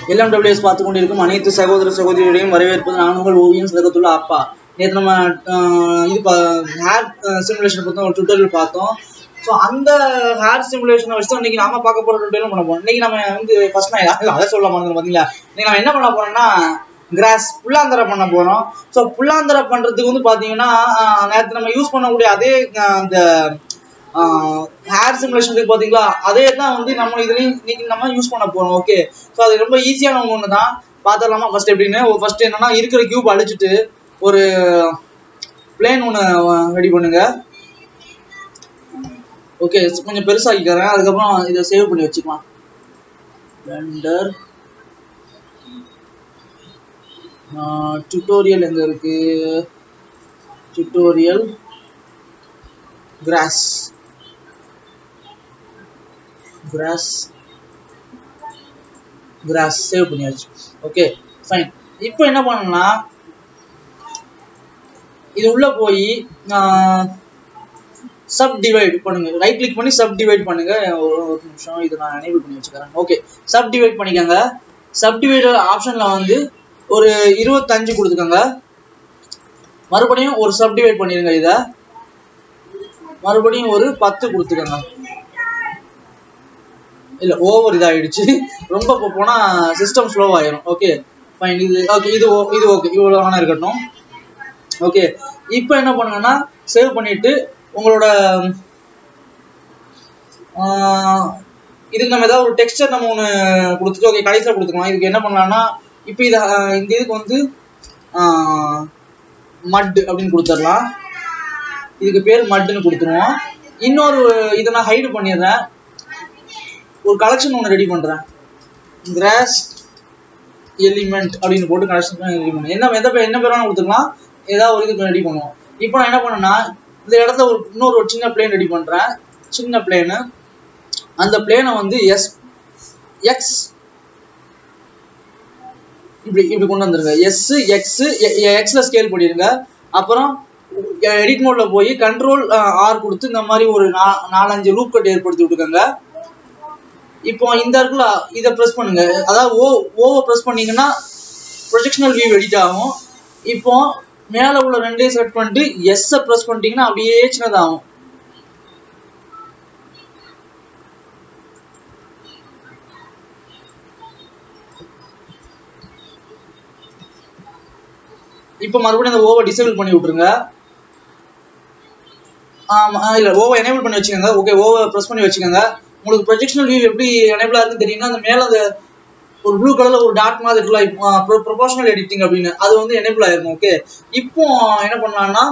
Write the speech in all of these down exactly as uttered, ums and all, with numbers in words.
LMWS பார்த்து கொண்டிருக்கும் அனைத்து சகோதர சகோதரிகளையும் வரவேற்பது நான் உங்கள் ஓவியம் சிலகத்துள்ள அப்பா. நேற்று நம்ம இது ஹேர் சிமுலேஷன் பற்றி ஒரு டுட்டோரியல் பார்த்தோம். ஸோ அந்த ஹேர் சிமுலேஷனை வச்சு இன்னைக்கு நாம பார்க்க போகிற டுட்டோரியல் பண்ண போகிறோம். இன்னைக்கு நம்ம வந்து ஃபர்ஸ்ட் நான் அதை சொல்ல மாட்டேன் பார்த்தீங்களா. இன்னைக்கு நம்ம என்ன பண்ண போறோம்னா கிராஸ் புல்லாந்தரை பண்ண போகிறோம். ஸோ புல்லாந்தரை பண்ணுறதுக்கு வந்து பார்த்தீங்கன்னா நேற்று நம்ம யூஸ் பண்ணக்கூடிய அதே அந்த ஹேர் சிமுலேஷன் இருக்கு பாத்தீங்களா, அதே தான் வந்து நம்ம இதுலயும் இன்னைக்கு நம்ம யூஸ் பண்ண போறோம். ஓகே, ஸோ அது ரொம்ப ஈஸியான ஒன்று தான். பார்த்துடலாமா ஃபர்ஸ்ட் எப்படின்னு? ஃபர்ஸ்ட் என்னன்னா இருக்கிற கியூப் அழிச்சிட்டு ஒரு பிளேன் ஒன்று ரெடி பண்ணுங்க. ஓகே, கொஞ்சம் பெருசாக்கிக்கிறேன். அதுக்கப்புறம் இதை சேவ் பண்ணி வச்சுக்கலாம். பிளெண்டர் டுட்டோரியல் எங்க இருக்கு? Tutorial grass grass grass save பண்ணியாச்சு. Okay fine. இப்போ என்ன பண்ணணும்னா இது உள்ள போய் சப் டிவைட் பண்ணுங்க. ரைட் கிளிக் பண்ணி சப் டிவைட் பண்ணுங்க. ஒரு நிமிஷம் இதை நான் எனேபிள் பண்ணி வச்சுக்கிறேன். ஓகே, சப் டிவைட் பண்ணிக்கோங்க. சப் டிவைட் ஆப்ஷன்ல வந்து ஒரு இருபத்தஞ்சு கொடுத்துக்கோங்க. மறுபடியும் ஒரு சப் டிவைட் பண்ணிடுங்க. இதை மறுபடியும் ஒரு பத்து கொடுத்துக்கோங்க. இல்ல ஓவர் இதாயிடுச்சு, ரொம்ப போனா சிஸ்டம் ஸ்லோ ஆயிரும். Okay fine. இது ஓகே, இது இது ஓகே, இவ்வளோ வேணா இருக்கட்டும். ஓகே, இப்போ என்ன பண்ணுங்கன்னா சேவ் பண்ணிட்டு உங்களோட இதுக்கு நம்ம ஏதாவது ஒரு டெக்ஸ்டர் நம்ம ஒன்று கொடுத்துட்டு ஓகே கடைசியில் கொடுத்துக்கலாம். இதுக்கு என்ன பண்ணலாம்னா இப்போ இது இந்த இதுக்கு வந்து மட் அப்படின்னு கொடுத்துடலாம். இதுக்கு பேர் மட்னு கொடுத்துருவோம். இன்னொரு இதை நான் ஹைடு பண்ணிடுறேன். ஒரு கலெக்ஷன் ஒன்று ரெடி பண்ணுறேன். கிராஸ் எலிமெண்ட் அப்படின்னு போட்டு கலெக்ஷன் ரெடி பண்ணுவேன். என்ன எந்த என்ன பேர் வேணாலும் கொடுத்துக்கலாம். ஏதாவது ஒரு இதுக்கு ரெடி பண்ணுவோம். இப்போ நான் என்ன பண்ணேன்னா இந்த இடத்துல ஒரு இன்னொரு ஒரு சின்ன பிளேன் ரெடி பண்ணுறேன். சின்ன பிளேனு. அந்த பிளேனை வந்து எஸ் எக்ஸ் இப்படி இப்படி கொண்டு வந்துருங்க. எஸ் எக்ஸ் எக்ஸ்ல ஸ்கேல் பண்ணிடுங்க. அப்புறம் எடிட் மோட்ல போய் கண்ட்ரோல் ஆர் கொடுத்து இந்த மாதிரி ஒரு நாலஞ்சு லூப் கட் ஏற்படுத்தி விட்டுக்கோங்க. இப்போ இந்த இடத்துல இதை ப்ரெஸ் பண்ணுங்க. அதாவது ஓ ஓவை ப்ரெஸ் பண்ணீங்கன்னா ப்ரொஜெக்ஷனல் வியூ எடிட் ஆகும். இப்போ மேலே உள்ள ரெண்டையும் செலக்ட் பண்ணிட்டு எஸ்ஸை ப்ரெஸ் பண்ணிட்டீங்கன்னா அப்படியே சின்னதாகும். இப்போ மறுபடியும் அந்த ஓவை டிசேபிள் பண்ணி விட்டுருங்க. இல்ல ஓவை எனேபிள் பண்ணி வச்சுக்கோங்க. ஓகே, ஓவை ப்ரெஸ் பண்ணி வச்சுக்கோங்க. உங்களுக்கு ப்ரொஜெக்ஷனல் வியூ எப்படி எனேபிள் ஆகுதுன்னு தெரியும்னா அந்த மேலே அந்த ஒரு ப்ளூ கலர்ல ஒரு டாட் மாதிரி இருக்கலாம், ப்ரொபோஷனல் எடிட்டிங் அப்படின்னு, அது வந்து எனேபிள் ஆயிருக்கும். ஓகே, இப்போ என்ன பண்ணலாம்னா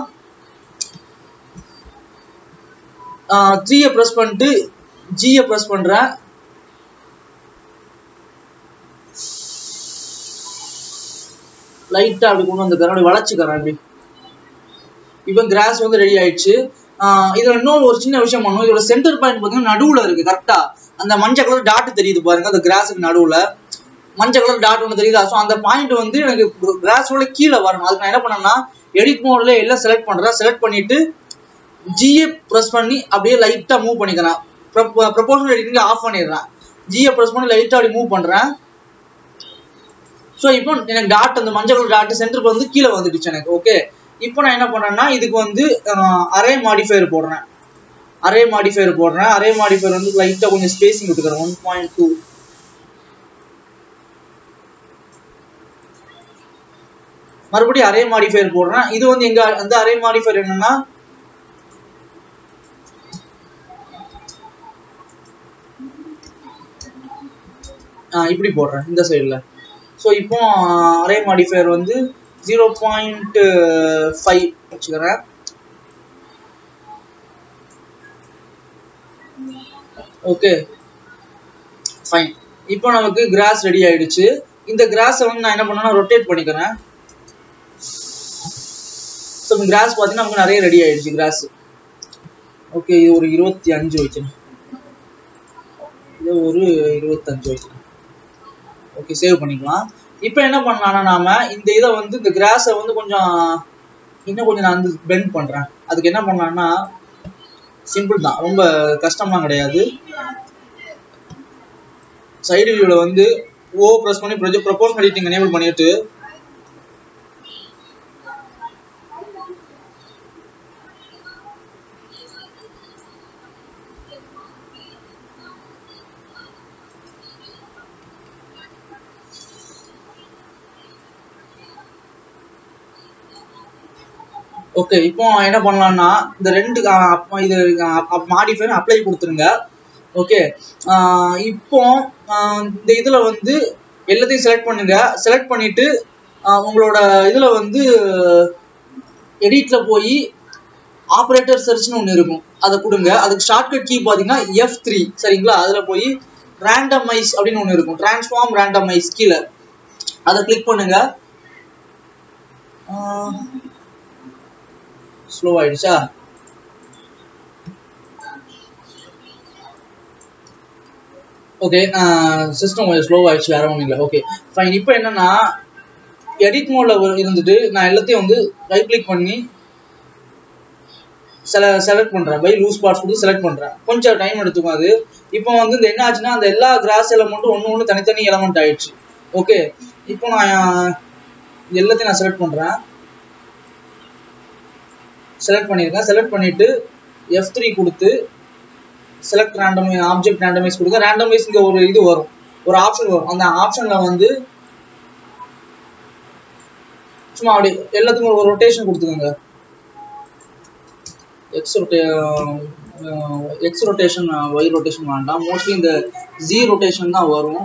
த்ரீயை ப்ரெஸ் பண்ணிட்டு ஜியை ப்ரெஸ் பண்றேன். லைட்டா அப்படி கொண்டு வந்துக்கிறேன், அப்படி வளைச்சுக்கிறேன். அப்படி இப்போ கிராஸ் வந்து ரெடி ஆயிடுச்சு. இதுல இன்னொரு ஒரு சின்ன விஷயம் பண்ணுவோம். இதோட சென்டர் பாயிண்ட் பார்த்தீங்கன்னா நடுவுல இருக்கு. கரெக்டா அந்த மஞ்சள் கலர் டாட் தெரியுது பாருங்க. அந்த கிராஸுக்கு நடுவுல மஞ்சள் கலர் டாட் ஒன்று தெரியுதா? ஸோ அந்த பாயிண்ட் வந்து எனக்கு கிராஸோட கீழே வரணும். அதுக்கு நான் என்ன பண்ணேன்னா எடிட் மோட்ல எல்லாம் செலக்ட் பண்றேன். செலக்ட் பண்ணிட்டு ஜியை ப்ரெஸ் பண்ணி அப்படியே லைட்டா மூவ் பண்ணிக்கிறேன். ப்ரொபோஷனல் எடிட்டிங்ல ஆஃப் பண்ணிடுறேன். ஜியை ப்ரெஸ் பண்ணி லைட்டா அப்படி மூவ் பண்றேன். ஸோ இப்போ எனக்கு டாட் அந்த மஞ்சள் கலர் டாட் சென்டருக்கு வந்து கீழே வந்துடுச்சு எனக்கு. ஓகே, இப்போ நான் என்ன பண்ணேன்னா இதுக்கு வந்து அரே மாடிஃபையர் போடுறேன். அரே மாடிஃபையர் போடுறேன். அரே மாடிஃபையர் வந்து லைட்டா கொஞ்சம் ஸ்பேசிங் விட்டுக்கிறேன். ஒன் பாயிண்ட் டூ மறுபடியும் அரே மாடிஃபையர் போடுறேன். இது வந்து எங்க அந்த அரே மாடிஃபையர் என்னன்னா இப்படி போடுறேன் இந்த சைடுல. ஸோ இப்போ அரே மாடிஃபையர் வந்து ஜீரோ பாயிண்ட் ஃபைவ் வச்சுக்கிறேன். Okay fine. இப்போ நமக்கு கிராஸ் ரெடி ஆயிடுச்சு. இந்த கிராஸை வந்து நான் என்ன பண்ணேன்னா ரொட்டேட் பண்ணிக்கிறேன். ஸோ கிராஸ் பார்த்தீங்கன்னா நமக்கு நிறைய ரெடி ஆயிடுச்சு கிராஸ். ஓகே, இது ஒரு இருபத்தி அஞ்சு வைக்கணும். இது ஒரு இருபத்தஞ்சு வைக்கணும். ஓகே, சேவ் பண்ணிக்கலாம். இப்போ என்ன பண்ணலாம்னா நாம இந்த இதை வந்து இந்த கிராஸை வந்து கொஞ்சம் இன்னும் கொஞ்சம் நான் வந்து பெண்ட் பண்றேன். அதுக்கு என்ன பண்ணலாம்னா சிம்பிள் தான், ரொம்ப கஷ்டம்லாம் கிடையாது. சைடு வியூவில் வந்து ஓ ப்ரெஸ் பண்ணி ப்ரொஜெக்ட் ப்ரொபோஷனல் எடிட்டிங் எனேபிள் பண்ணிட்டு ஓகே இப்போ என்ன பண்ணலாம்னா இந்த ரெண்டு இது மாடிஃபை அப்ளை கொடுத்துருங்க. ஓகே இப்போ இந்த இதுல வந்து எல்லாத்தையும் செலக்ட் பண்ணுங்க. செலக்ட் பண்ணிட்டு உங்களோட இதுல வந்து எடிட்ல போய் ஆப்ரேட்டர் சர்ச்னு ஒன்று இருக்கும், அதை கொடுங்க. அதுக்கு ஷார்ட்கட் கீ பார்த்தீங்கன்னா எஃப் த்ரீ சரிங்களா. அதில் போய் ரேண்டமைஸ் அப்படின்னு ஒன்று இருக்கும், டிரான்ஸ்ஃபார்ம் ரேண்டமைஸ் கீழே அதை கிளிக் பண்ணுங்க. ஸ்லோ ஆயிடுச்சா? ஓகே சிஸ்டம் கொஞ்சம் ஸ்லோ ஆயிடுச்சு, வேற ஒன்றும் இல்லை. Okay fine. இப்போ என்னன்னா எடிட் மோட்ல இருந்துட்டு நான் எல்லாத்தையும் வந்து ரைட் கிளிக் பண்ணி செல செலக்ட் பண்ணுறேன். பை லூஸ் பார்ட்ஸ் கொடுத்து செலக்ட் பண்ணுறேன். கொஞ்சம் டைம் எடுத்துக்கும் அது. இப்போ வந்து இந்த என்ன ஆச்சுன்னா அந்த எல்லா கிராஸ் எலமெண்ட்டும் ஒன்று ஒன்று தனித்தனி எலமெண்ட் ஆயிடுச்சு. ஓகே இப்போ நான் எல்லாத்தையும் நான் செலக்ட் பண்ணுறேன். செலக்ட் பண்ணியிருக்கேன். செலக்ட் பண்ணிட்டு எஃப் த்ரீ கொடுத்து செலக்ட் ரேண்டம் ஆப்ஜெக்ட் ரேண்டமைஸ் கொடுங்க. ரேண்டமைஸ் இங்கே ஒரு இது வரும், ஒரு ஆப்ஷன் வரும். அந்த ஆப்ஷனில் வந்து சும்மா அப்படி எல்லாத்துக்கும் ஒரு ரொட்டேஷன் கொடுத்துக்கோங்க. எக்ஸ் ரொட்டே எக்ஸ் ரொட்டேஷன் ஒய் ரொட்டேஷன் வேண்டாம், மோஸ்ட்லி இந்த ஜி ரொட்டேஷன் தான் வரும்.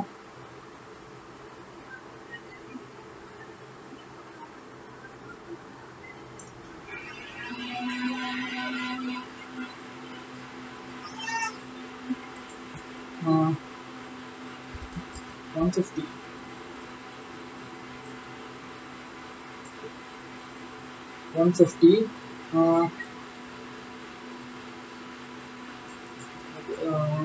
one fifty one fifty uh, uh,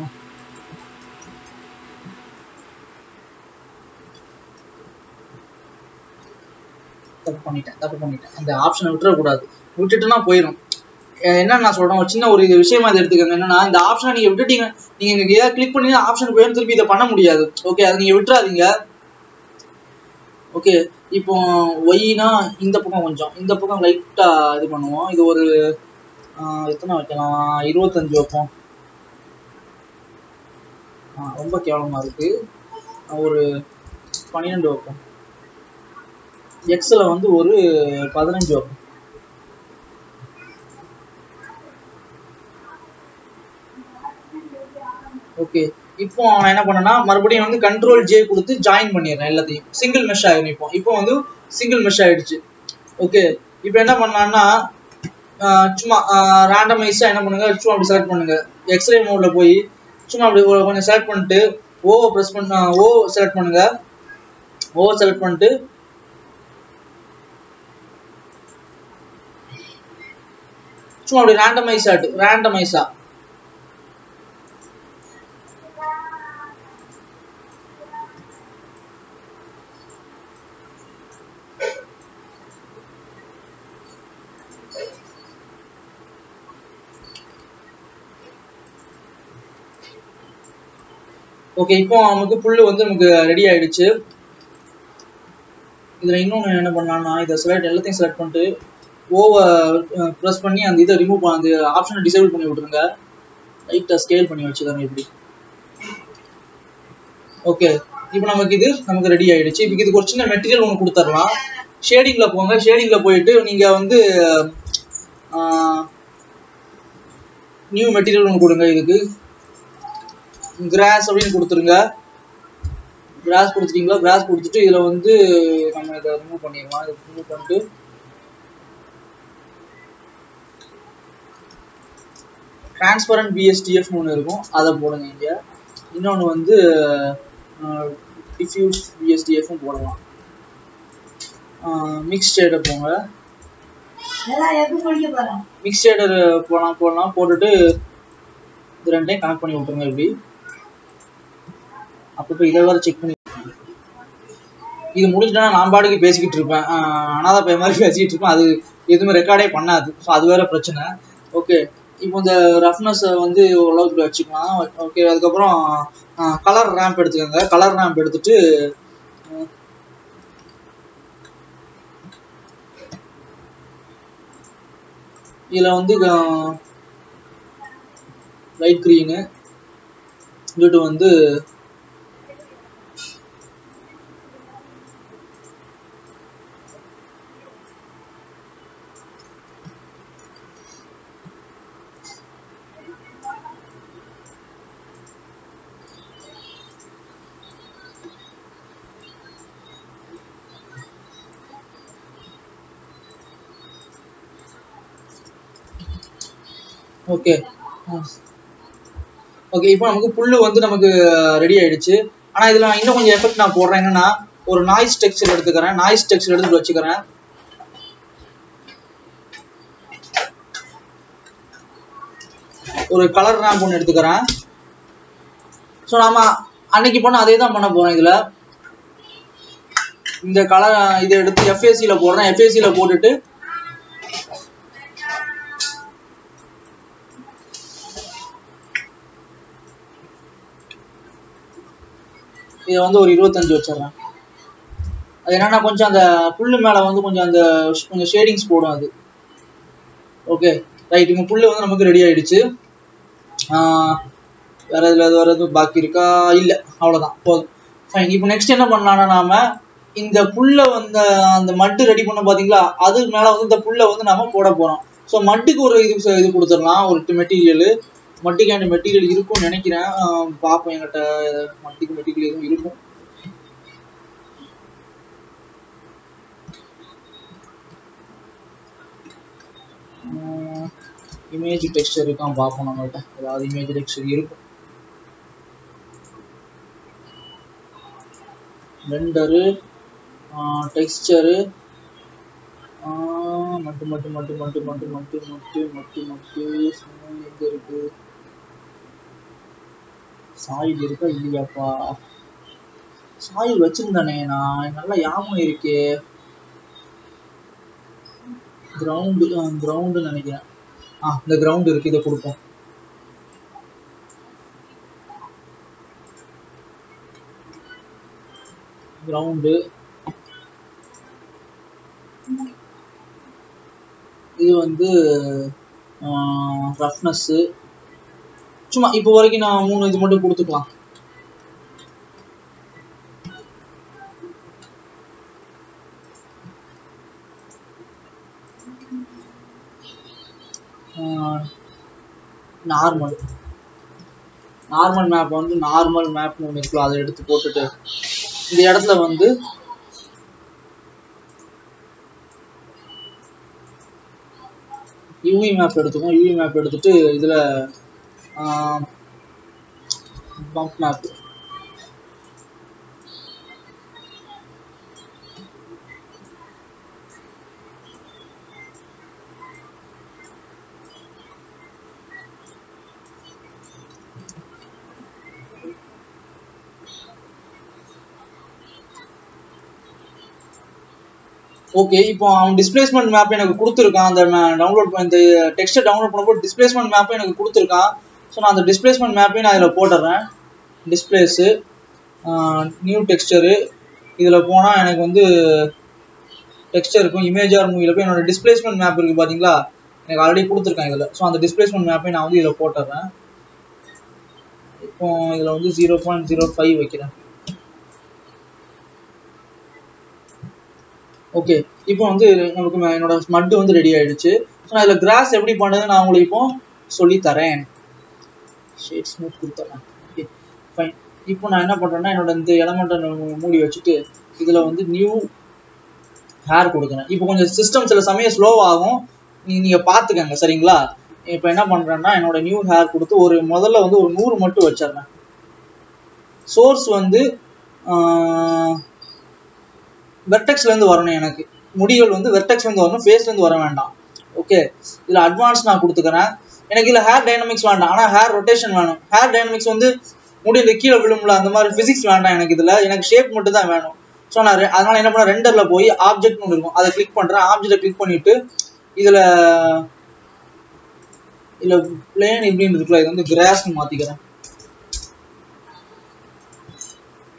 தப்பு பண்ணிட்டேன் தப்பு பண்ணிட்டேன் அந்த ஆப்ஷனை விட்டுறக்கூடாது. விட்டுட்டுனா போயிடும். என்ன நான் சொல்றேன், ஒரு சின்ன ஒரு இது விஷயமா இதை எடுத்துக்கோங்க. என்னன்னா இந்த ஆப்ஷனை நீங்க விட்டுட்டீங்க, நீங்க இங்க ஏதாவது கிளிக் பண்ணி ஆப்ஷன் போயிடும், திருப்பி இதை பண்ண முடியாது. ஓகே அதை நீங்க விட்டுறாதீங்க. ஓகே இப்போ ஒய்னா இந்த பக்கம் கொஞ்சம் இந்த பக்கம் லைட்டா இது பண்ணுவோம். இது ஒரு எத்தனை வைக்கலாம், இருபத்தஞ்சு வைப்போம். ரொம்ப கேவலமா இருக்கு, ஒரு பன்னிரெண்டு வைப்போம். எக்ஸ்ல வந்து ஒரு பதினஞ்சு வைப்போம். ஓகே இப்போ நான் என்ன பண்ணேன்னா மறுபடியும் வந்து கண்ட்ரோல் ஜே கொடுத்து ஜாயின் பண்ணிடுறேன் எல்லாத்தையும். சிங்கிள் மெஷ் ஆகிடும். இப்போ இப்போ வந்து சிங்கிள் மெஷ் ஆயிடுச்சு. ஓகே இப்போ என்ன பண்ணலான்னா சும்மா ரேண்டமைஸா என்ன பண்ணுங்க, சும்மா அப்படி செலக்ட் பண்ணுங்க. எக்ஸ்ரே மோட்ல போய் சும்மா அப்படி கொஞ்சம் செலக்ட் பண்ணிட்டு ஓ ப்ரெஸ் பண்ண ஓ செலக்ட் பண்ணுங்க. ஓ செலக்ட் பண்ணிட்டு சும்மா அப்படி ரேண்டமைஸ் ஆட்டு ரேண்டமைஸா ஓகே இப்போ நமக்கு புல்லு வந்து நமக்கு ரெடி ஆயிடுச்சு. இதுல இன்னொன்று என்ன பண்ணலாம்னா இதை செலக்ட் எல்லாத்தையும் செலக்ட் பண்ணிட்டு ஓவை ப்ரெஸ் பண்ணி அந்த இதை ரிமூவ் அந்த ஆப்ஷனை டிசேபிள் பண்ணி விட்டுருங்க. லைட்டாக ஸ்கேல் பண்ணி வச்சுதாங்க இப்படி. ஓகே இப்போ நமக்கு இது நமக்கு ரெடி ஆயிடுச்சு. இப்போ இதுக்கு ஒரு சின்ன மெட்டீரியல் ஒன்று கொடுத்துடலாம். ஷேடிங்ல போங்க. ஷேடிங்ல போயிட்டு நீங்க வந்து நியூ மெட்டீரியல் ஒன்று கொடுங்க. இதுக்கு கிராஸ் அப்படின்னு கொடுத்துருங்க. கிராஸ் கொடுத்துட்டீங்களா? கிராஸ் கொடுத்துட்டு இதுல வந்து நம்ம இதை ரிமூவ் பண்ணிடலாம். இதை ரிமூவ் பண்ணிட்டு டிரான்ஸ்பரண்ட் பிஎஸ்டிஎஃப் ஒன்று இருக்கும், அதை போடுங்க இங்க. இன்னொன்று வந்து டிஃப்யூஸ் பிஎஸ்டிஎஃப்பும் போடலாம். மிக்ஸ் ஷேடர் போங்க. மிக்ஸ் ஷேடர் போடலாம் போடலாம் போட்டுட்டு இது ரெண்டையும் கனெக்ட் பண்ணி விட்டுருங்க இப்படி. அப்போ இதை வேற செக் பண்ணி இது முடிச்சுட்டா நான் பாட்டுக்கு பேசிக்கிட்டு இருப்பேன், அனாதை பைய மாதிரி பேசிக்கிட்டு இருப்பேன். அது எதுவுமே ரெக்கார்டே பண்ணாது. ஸோ அது வேற பிரச்சனை. ஓகே இப்போ இந்த ரஃப்னஸை வந்து ஓரளவுக்கு வச்சுக்கலாம். ஓகே அதுக்கப்புறம் கலர் ரேம்ப் எடுத்துக்கோங்க. கலர் ரேம்ப் எடுத்துட்டு இதில் வந்து லைட் க்ரீனு இங்கிட்டு வந்து ஓகே ஓகே இப்போ நமக்கு புல்லு வந்து நமக்கு ரெடி ஆயிடுச்சு. ஆனால் இதில் நான் இன்னும் கொஞ்சம் எஃபெக்ட் நான் போடுறேன். என்னன்னா ஒரு நாய்ஸ் டெக்ஸ்சர் எடுத்துக்கிறேன். நாய்ஸ் டெக்ஸ்சர் எடுத்து வச்சுக்கிறேன். ஒரு கலர் ரேம்ப் ஒன்று எடுத்துக்கிறேன். ஸோ நம்ம அன்னைக்கு பண்ண அதே தான் பண்ண போகிறோம். இதில் இந்த கலர் இதை எடுத்து எஃப்ஏசியில் போடுறேன். எஃப்ஏசியில் போட்டுட்டு இதை வந்து ஒரு இருபத்தஞ்சு வச்சிடறேன். அது என்னன்னா கொஞ்சம் அந்த புல்லு மேலே வந்து கொஞ்சம் அந்த கொஞ்சம் ஷேடிங்ஸ் போடும் அது. Okay right. இங்கே புல்லு வந்து நமக்கு ரெடி ஆயிடுச்சு. வேற இதில் அது வேறு எதுவும் பாக்கி இருக்கா? இல்லை, அவ்வளோதான், போதும். ஃபைன். இப்போ நெக்ஸ்ட் என்ன பண்ணலாம்னா நாம இந்த புல்லை வந்து அந்த மட்டு ரெடி பண்ண பார்த்தீங்களா, அது மேலே வந்து இந்த புல்லை வந்து நம்ம போட போகிறோம். ஸோ மட்டுக்கு ஒரு இது இது கொடுத்துடலாம், ஒரு மெட்டீரியலு. மட்டிக்கான மெட்டீரியல் இருக்கும்னு நினைக்கிறேன். பார்ப்போம், என்கிட்ட மட்டிக்கு மெட்டீரியல் எதுவும் இருக்கும். இமேஜ் டெக்ஸ்டர் இருக்கான் பார்ப்போம். நம்மகிட்ட ஏதாவது இமேஜ் டெக்ஸ்டர் இருக்கும். ரெண்டரு டெக்ஸ்டரு மட்டு மட்டு மட்டு மட்டு மட்டு மட்டு மட்டு மட்டு மட்டு எங்க இருக்கு? சாயில் இருக்கா இல்லையாப்பா? சாயில் வச்சிருந்தானே நான், நல்லா ஞாபகம் இருக்கே. கிரவுண்டு கிரவுண்டு நினைக்கிறேன். ஆ இந்த கிரவுண்ட் இருக்கு, இதை கொடுப்போம். கிரவுண்டு இது வந்து ரஃப்னஸ்ஸு. சும்மா இப்போ வரைக்கும் நான் மூணு இது மட்டும் கொடுத்துக்கலாம். நார்மல் நார்மல் மேப் வந்து நார்மல் மேப்னு ஒன்று இருக்கலாம், அதை எடுத்து போட்டுட்டு இந்த இடத்துல வந்து யூவி மேப் எடுத்துக்கோம். யூவி மேப் எடுத்துட்டு இதில் பம்ப் மேப் ஓகே. இப்போ அவன் டிஸ்பிளேஸ்மெண்ட் மேப் எனக்கு கொடுத்துருக்கான். அந்த டவுன்லோட் இந்த டெக்ஸ்ட்டை டவுன்லோட் பண்ணும்போது டிஸ்பிளேஸ்மெண்ட் மேப்பை எனக்கு கொடுத்துருக்கான். ஸோ நான் அந்த டிஸ்பிளேஸ்மெண்ட் மேப்பையும் நான் இதில் போட்டுடுறேன். டிஸ்பிளேஸு நியூ டெக்ஸ்டரு இதில் போனால் எனக்கு வந்து டெக்ஸ்டர் இருக்கும். இமேஜார் மூவியில் போய் என்னோட டிஸ்பிளேஸ்மெண்ட் மேப் இருக்குது பார்த்தீங்களா, எனக்கு ஆல்ரெடி கொடுத்துருக்கேன் இதில். ஸோ அந்த டிஸ்பிளேஸ்மெண்ட் மேப்பை நான் வந்து இதில் போட்டுடுறேன். இப்போ இதில் வந்து ஜீரோ பாயிண்ட் ஜீரோ ஃபைவ் வைக்கிறேன். ஓகே. இப்போ வந்து நமக்கு என்னோட மட்டு வந்து ரெடி ஆயிடுச்சு. ஸோ நான் இதில் கிராஸ் எப்படி பண்ணுறது நான் உங்களுக்கு இப்போ சொல்லித்தரேன். ஷேட் ஸ்மூத் கொடுத்துறேன். Okay fine. இப்போ நான் என்ன பண்ணுறேன்னா என்னோட இந்த எலமெண்ட்டை மூடி வச்சுட்டு இதில் வந்து நியூ ஹேர் கொடுக்குறேன். இப்போ கொஞ்சம் சிஸ்டம் சில சமயம் ஸ்லோவாகும், நீங்கள் பார்த்துக்கங்க சரிங்களா. இப்போ என்ன பண்ணுறேன்னா என்னோட நியூ ஹேர் கொடுத்து ஒரு முதல்ல வந்து ஒரு நூறு மட்டும் வச்சிடுறேன். சோர்ஸ் வந்து வெர்டெக்ஸ்லேருந்து வரணும். எனக்கு முடிகள் வந்து வெர்டெக்ஸ்லேருந்து வரணும், ஃபேஸ்லேருந்து வர வேண்டாம். ஓகே. இதில் அட்வான்ஸ் நான் கொடுத்துக்கிறேன். எனக்கு இதில் ஹேர் டைனமிக்ஸ் வேண்டாம், ஆனால் ஹேர் ரொட்டேஷன் வேணும். ஹேர் டைனமிக்ஸ் வந்து முடி இந்த கீழே விழும்ல அந்த மாதிரி ஃபிசிக்ஸ் வேண்டாம் எனக்கு. இதில் எனக்கு ஷேப் மட்டும் தான் வேணும். ஸோ நான் அதனால் என்ன பண்ணேன், ரெண்டரில் போய் ஆப்ஜெக்ட் ஒன்று இருக்கும், அதை கிளிக் பண்ணுறேன். ஆப்ஜெக்டை கிளிக் பண்ணிவிட்டு இதில் இல்லை பிளேன் இப்படின்னு இருக்குல்ல, இது வந்து கிராஸ்ன்னு மாற்றிக்கிறேன்.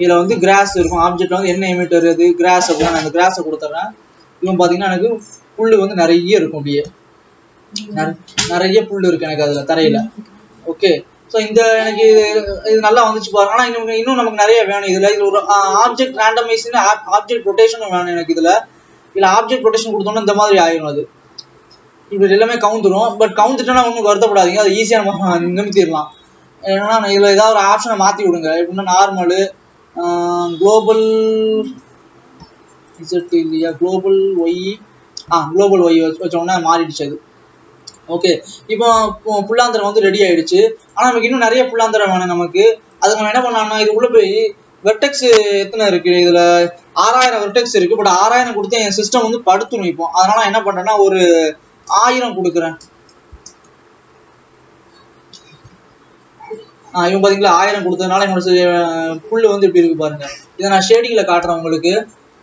இதில் வந்து கிராஸ் இருக்கும். ஆப்ஜெக்ட் வந்து என்ன எமிட்டர் இது கிராஸ் அப்படின்னு நான் அந்த கிராஸை கொடுத்துட்றேன். இவன் பார்த்தீங்கன்னா எனக்கு புல் வந்து நிறைய இருக்கும். அப்படியே நிறைய புல் இருக்கு எனக்கு அதில் தரையில். ஓகே, ஸோ இந்த எனக்கு இது நல்லா வந்துச்சு பாருங்க. ஆனால் இன்னும் இன்னும் நமக்கு நிறைய வேணும் இதில். இதில் ஒரு ஆப்ஜெக்ட் ரேண்டமைஸ்னு ஆப்ஜெக்ட் ரொட்டேஷனும் வேணும் எனக்கு இதில். இதில் ஆப்ஜெக்ட் ரொட்டேஷன் கொடுத்தோன்னா இந்த மாதிரி ஆயிரும். அது இப்படி எல்லாமே கவுந்துடும். பட் கவுந்துட்டோன்னா ஒன்றும் வருத்தப்படாதீங்க, அது ஈஸியாக நம்ம நிமித்திடலாம். ஏன்னா இதில் ஏதாவது ஒரு ஆப்ஷனை மாற்றி விடுங்க. எப்படின்னா நார்மலு குளோபல் இசட் இல்லையா global Y ah global Y வச்சோன்னா மாறிடுச்சு அது. ஓகே, இப்போ புல்லாந்தரம் வந்து ரெடி ஆயிடுச்சு. ஆனால் நமக்கு இன்னும் நிறைய புல்லாந்தரம் வேணும் நமக்கு. அதுக்கு நம்ம என்ன பண்ணலாம்னா இது உள்ள போய் வெர்டெக்ஸ் எத்தனை இருக்கு இதில் ஆறாயிரம் வெர்டெக்ஸ் இருக்கு. பட் ஆறாயிரம் கொடுத்து என் சிஸ்டம் வந்து படுத்துணும் இப்போ. அதனால என்ன பண்ணுறேன்னா ஒரு ஆயிரம் கொடுக்குறேன். ஆ இவன் பார்த்தீங்களா ஆயிரம் கொடுத்ததுனால என்னோட புல் வந்து இப்படி இருக்கு பாருங்க. இதை நான் ஷேடிங்கில் காட்டுறேன் உங்களுக்கு.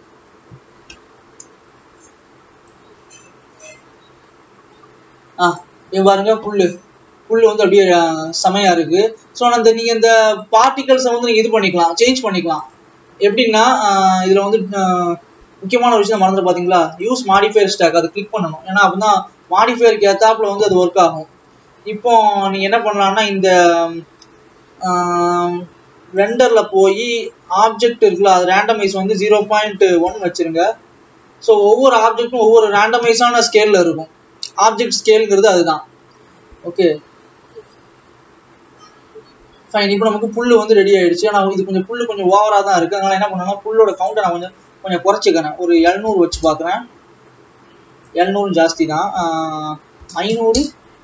ஆ இவன் பாருங்க புல்லு புல் வந்து அப்படியே செமையா இருக்கு. ஸோ அந்த நீங்கள் இந்த பார்ட்டிகல்ஸை வந்து நீங்கள் இது பண்ணிக்கலாம், சேஞ்ச் பண்ணிக்கலாம். எப்படின்னா இதில் வந்து முக்கியமான ஒரு விஷயம் மறந்துட்டு பார்த்தீங்களா, யூஸ் மாடிஃபயர் ஸ்டாக் அதை கிளிக் பண்ணணும். ஏன்னா அப்படின்னா மாடிஃபயருக்கு ஏத்தாப்புல வந்து அது ஒர்க் ஆகும். இப்போ நீங்கள் என்ன பண்ணலாம்னா இந்த ரெண்டரில் போய் ஆப்ஜெக்ட் இருக்குல்ல அது ரேண்டமைஸ் வந்து ஜீரோ பாயிண்ட் ஒன் வச்சுருங்க. ஸோ ஒவ்வொரு ஆப்ஜெக்டும் ஒவ்வொரு ரேண்டமைஸான ஸ்கேலில் இருக்கும். ஆப்ஜெக்ட் ஸ்கேலுங்கிறது அதுதான். Okay fine. இப்போ நமக்கு புல் வந்து ரெடி ஆயிடுச்சு. ஆனால் இது கொஞ்சம் புல் கொஞ்சம் ஓவராக தான் இருக்குது. அதனால் என்ன பண்ணணும்னா புல்லோட கவுண்டை நான் கொஞ்சம் கொஞ்சம் குறைச்சிக்கிறேன். ஒரு எழுநூறு வச்சு பார்க்குறேன். எழுநூறு ஜாஸ்தி தான். ஐநூறு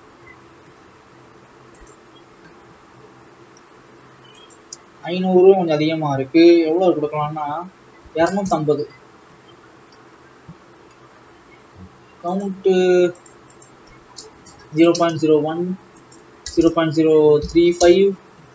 ஐநூறு கொஞ்சம் அதிகமாக இருக்குது. எவ்வளோ கொடுக்கலாம்னா இரநூத்தம்பது count zero point zero one zero point zero three five.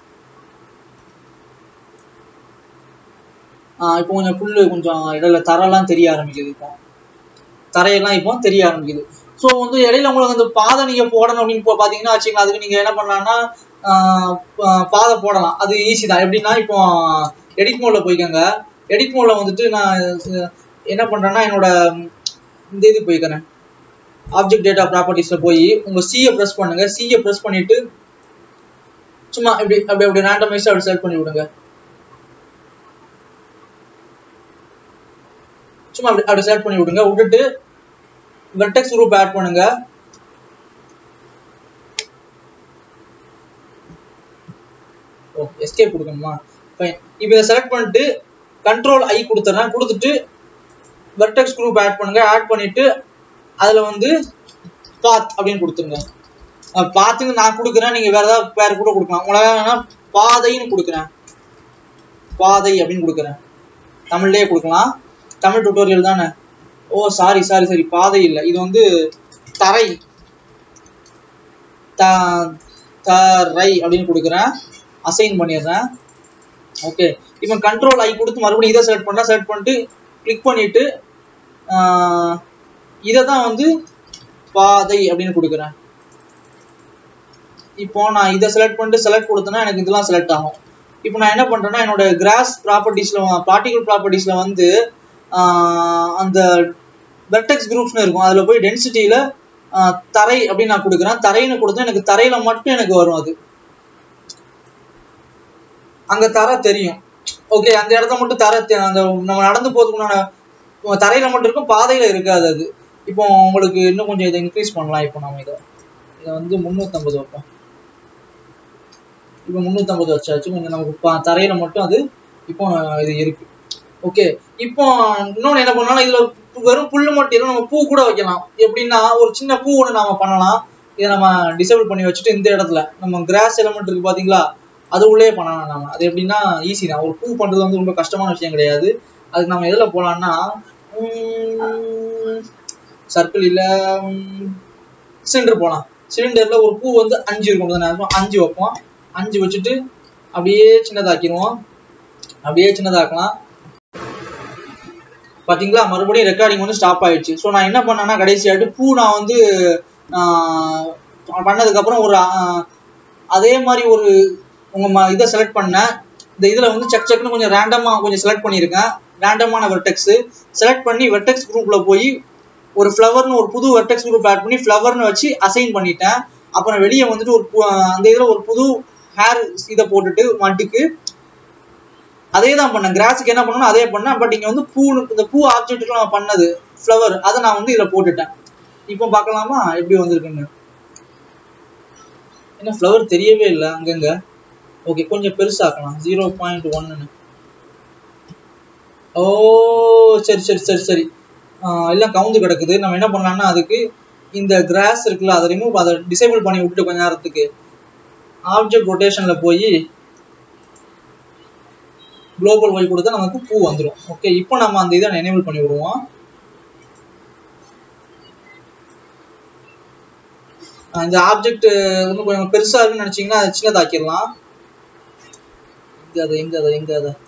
இப்போ கொஞ்சம் புல் கொஞ்சம் இடையில தரெல்லாம் தெரிய ஆரம்பிக்குது. இப்போ தரையெல்லாம் இப்போ தெரிய ஆரம்பிக்குது. ஸோ வந்து இடையில உங்களுக்கு அந்த பாதை நீங்கள் போடணும் அப்படின்னு இப்போ பார்த்தீங்கன்னா வச்சுக்கலாம். அதுக்கு நீங்கள் என்ன பண்ணலாம்னா பாதை போடலாம். அது ஈஸி தான். எப்படின்னா இப்போ எடிட் மோடில் போய்க்கோங்க. எடிட் மோடில் வந்துட்டு நான் என்ன பண்ணுறேன்னா என்னோட இந்த இது போய்க்கிறேன். ஆப்ஜெக்ட் டேட்டா ப்ராப்பர்ட்டிஸில் போய் உங்கள் சியை ப்ரெஸ் பண்ணுங்க. சியை ப்ரெஸ் பண்ணிவிட்டு சும்மா இப்படி அப்படி அப்படி ரேண்டமைஸாக அப்படி செலக்ட் பண்ணி விடுங்க. சும்மா அப்படி அப்படி செலக்ட் பண்ணி விடுங்க. விட்டுட்டு வெர்டெக்ஸ் குரூப் ஆட் பண்ணுங்க. ஓ எஸ்கேப் கொடுக்கணுமா? ஃபைன். இப்போ இதை செலக்ட் பண்ணிட்டு கண்ட்ரோல் ஐ கொடுத்துட்றேன். கொடுத்துட்டு வெர்டெக்ஸ் குரூப் ஆட் பண்ணுங்க. ஆட் பண்ணிட்டு அதில் வந்து பாத் அப்படின்னு கொடுத்துருங்க. பாத்துன்னு நான் கொடுக்குறேன். நீங்கள் வேற ஏதாவது பேர் கூட கொடுக்கலாம். உங்களால பாதைன்னு கொடுக்குறேன். பாதை அப்படின்னு கொடுக்குறேன். தமிழ்லேயே கொடுக்கலாம். தமிழ் டுட்டோரியல் தானே. ஓ சாரி சாரி சாரி பாதை இல்லை, இது வந்து தரை. த தரை அப்படின்னு கொடுக்குறேன். அசைன் பண்ணிடுறேன். ஓகே, இப்போ கண்ட்ரோல் ஐ கொடுத்து மறுபடியும் இதை செலக்ட் பண்ணால் செலக்ட் பண்ணிட்டு கிளிக் பண்ணிவிட்டு இதை தான் வந்து பாதை அப்படின்னு கொடுக்குறேன். இப்போ நான் இதை செலக்ட் பண்ணிட்டு செலக்ட் கொடுத்தேன்னா எனக்கு இதெல்லாம் செலக்ட் ஆகும். இப்போ நான் என்ன பண்ணுறேன்னா என்னோட கிராஸ் ப்ராப்பர்ட்டிஸில் பார்ட்டிகல் ப்ராப்பர்ட்டிஸில் வந்து அந்த வெர்டெக்ஸ் குரூப்ஸ்னு இருக்கும். அதில் போய் டென்சிட்டியில் தரை அப்படின்னு நான் கொடுக்குறேன். தரைன்னு கொடுத்தா எனக்கு தரையில் மட்டும் எனக்கு வரும். அது அங்கே தரை தெரியும். ஓகே, அந்த இடத்த மட்டும் தரை அந்த நம்ம நடந்து போகிறதுக்குண்டான தரையில் மட்டும் இருக்கும், பாதையில் இருக்காது அது. இப்போ உங்களுக்கு இன்னும் கொஞ்சம் இதை இன்க்ரீஸ் பண்ணலாம். இப்போ நம்ம இதை இதை வந்து முந்நூற்றம்பது வைப்போம். இப்போ முந்நூற்றம்பது வச்சாச்சு. கொஞ்சம் நமக்கு தரையில் மட்டும் அது இப்போ இது இருக்கு. ஓகே, இப்போ இன்னொன்று என்ன பண்ணலாம், இதில் வெறும் புல் மட்டும் இல்லை, நம்ம பூ கூட வைக்கலாம். எப்படின்னா ஒரு சின்ன பூ ஒன்று நம்ம பண்ணலாம். இதை நம்ம டிசேபிள் பண்ணி வச்சுட்டு இந்த இடத்துல நம்ம கிராஸ் எலமெண்ட் இருக்கு பார்த்தீங்களா, அது உள்ளே பண்ணலாம் நம்ம. அது எப்படின்னா ஈஸி தான். ஒரு பூ பண்ணுறது வந்து ரொம்ப கஷ்டமான விஷயம் கிடையாது. அதுக்கு நம்ம எதில் போகலான்னா சர்க்கிள் இல்லை சிலிண்டர் போகலாம். சிலிண்டரில் ஒரு பூ வந்து அஞ்சு இருக்கும். அஞ்சு வைப்போம். அஞ்சு வச்சுட்டு அப்படியே சின்னதாக்கிடுவோம். அப்படியே சின்னதாக்கலாம். பார்த்தீங்களா, மறுபடியும் ரெக்கார்டிங் வந்து ஸ்டாப் ஆயிடுச்சு. ஸோ நான் என்ன பண்ணேன்னா கடைசியாட்டு பூ நான் வந்து பண்ணதுக்கப்புறம் ஒரு அதே மாதிரி ஒரு உங்கள் இதை செலக்ட் பண்ணேன். இந்த இதுல வந்து செக் செக்னு கொஞ்சம் ரேண்டமா கொஞ்சம் செலக்ட் பண்ணியிருக்கேன். ரேண்டமான வெர்டெக்ஸ் செலக்ட் பண்ணி வெர்டெக்ஸ் குரூப்ல போய் ஒரு ஃப்ளவர்னு ஒரு புது வெர்டெக்ஸ் குரூப் ஆட் பண்ணி ஃப்ளவர்னு வச்சு அசைன் பண்ணிட்டேன். அப்புறம் வெளியே வந்துட்டு ஒரு அந்த இதுல ஒரு புது ஹேர் இதை போட்டுட்டு மட்டுக்கு அதே தான் பண்ணேன். கிராஸுக்கு என்ன பண்ணணும் அதே பண்ணேன். பட் இங்க வந்து பூ இந்த பூ ஆப்ஜெக்ட்டுக்கு நான் பண்ணது ஃப்ளவர் அதை நான் வந்து இதில் போட்டுட்டேன். இப்போ பார்க்கலாமா எப்படி வந்திருக்குன்னு. என்ன ஃப்ளவர் தெரியவே இல்லை அங்கங்க. ஓகே கொஞ்சம் பெருசாக்கலாம் ஜீரோ பாயிண்ட் ஒன்னு. ஓ சரி சரி சரி சரி எல்லாம் கவுந்து கிடக்குது. நம்ம என்ன பண்ணலாம்னா அதுக்கு இந்த கிராஸ் இருக்குல்ல அதை ரிமூவ் அதை டிசேபிள் பண்ணி விட்டு கொஞ்ச நேரத்துக்கு ஆப்ஜெக்ட் ரொட்டேஷன்ல போய் குளோபல் ஒய் கொடுத்தா நமக்கு பூ வந்துடும். ஓகே இப்போ நம்ம அந்த இதை எனேபிள் பண்ணி விடுவோம். இந்த ஆப்ஜெக்ட் வந்து கொஞ்சம் பெருசா இருக்குன்னு நினைச்சீங்கன்னா அதை சின்னதாக்கிடலாம். எங்க அதை எங்க அதை எங்க அதை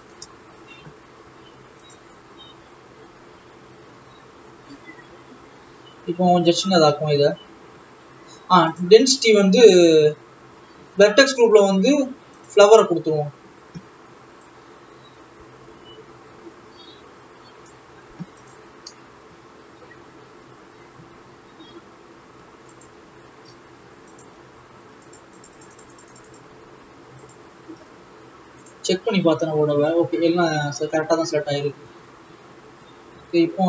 இப்போ கொஞ்சம் சின்னதாக்கும் இதை. ஆ டென்சிட்டி வந்து வெர்டெக்ஸ் குரூப்ல வந்து ஃப்ளவரை கொடுத்துருவோம். செக் பண்ணி பார்த்தேன் ஓடவை. ஓகே எல்லாம் கரெக்டாக தான் செலக்ட் ஆகிருக்கு. இப்போ